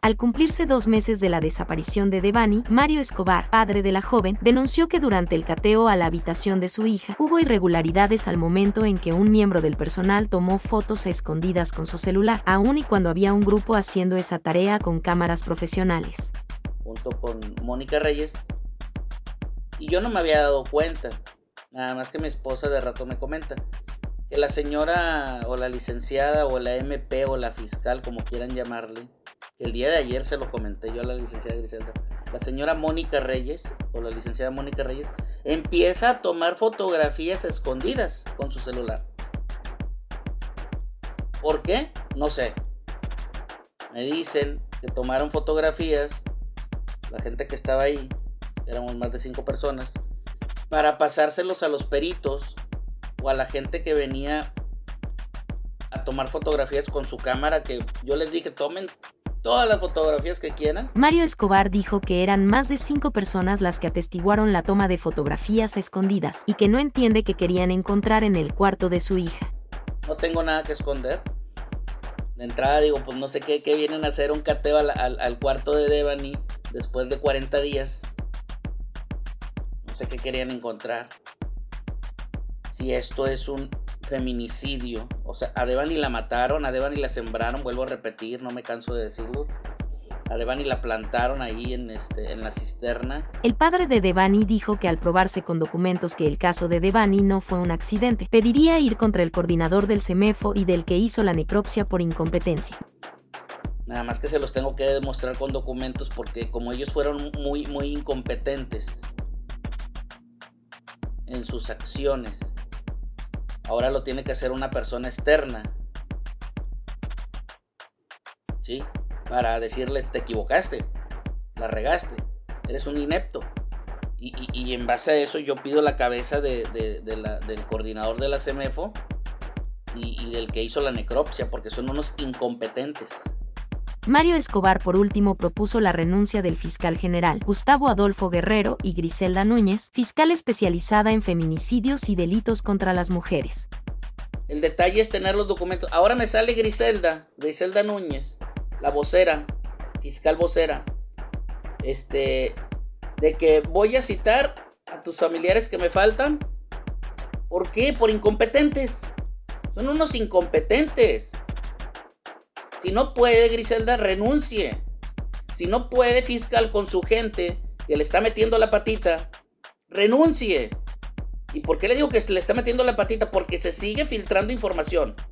Al cumplirse 2 meses de la desaparición de Devani, Mario Escobar, padre de la joven, denunció que durante el cateo a la habitación de su hija hubo irregularidades al momento en que un miembro del personal tomó fotos a escondidas con su celular, aun y cuando había un grupo haciendo esa tarea con cámaras profesionales. Junto con Mónica Reyes, y yo no me había dado cuenta, nada más que mi esposa de rato me comenta que la señora o la licenciada o la MP o la fiscal, como quieran llamarle, el día de ayer se lo comenté yo a la licenciada Griselda, la señora Mónica Reyes o la licenciada Mónica Reyes empieza a tomar fotografías escondidas con su celular. ¿Por qué? No sé. Me dicen que tomaron fotografías, la gente que estaba ahí, éramos más de 5 personas, para pasárselos a los peritos o a la gente que venía a tomar fotografías con su cámara, que yo les dije, tomen todas las fotografías que quieran. Mario Escobar dijo que eran más de 5 personas las que atestiguaron la toma de fotografías a escondidas y que no entiende qué querían encontrar en el cuarto de su hija. No tengo nada que esconder. De entrada digo, pues no sé qué vienen a hacer un cateo al cuarto de Devani después de 40 días. No sé qué querían encontrar. Si esto es un feminicidio. O sea, a Devani la mataron, a Devani la sembraron, vuelvo a repetir, no me canso de decirlo. A Devani la plantaron ahí en la cisterna. El padre de Devani dijo que al probarse con documentos que el caso de Devani no fue un accidente, pediría ir contra el coordinador del CEMEFO y del que hizo la necropsia por incompetencia. Nada más que se los tengo que demostrar con documentos porque como ellos fueron muy incompetentes en sus acciones, ahora lo tiene que hacer una persona externa, ¿sí? Para decirles, te equivocaste, la regaste, eres un inepto. Y en base a eso yo pido la cabeza del coordinador de la CEMEFO y del que hizo la necropsia, porque son unos incompetentes. Mario Escobar por último propuso la renuncia del fiscal general Gustavo Adolfo Guerrero y Griselda Núñez, fiscal especializada en feminicidios y delitos contra las mujeres. El detalle es tener los documentos. Ahora me sale Griselda Núñez, la vocera, fiscal vocera, de que voy a citar a tus familiares que me faltan. ¿Por qué? Por incompetentes. Son unos incompetentes. Si no puede, Griselda, renuncie. Si no puede, fiscal, con su gente que le está metiendo la patita, renuncie. ¿Y por qué le digo que le está metiendo la patita? Porque se sigue filtrando información.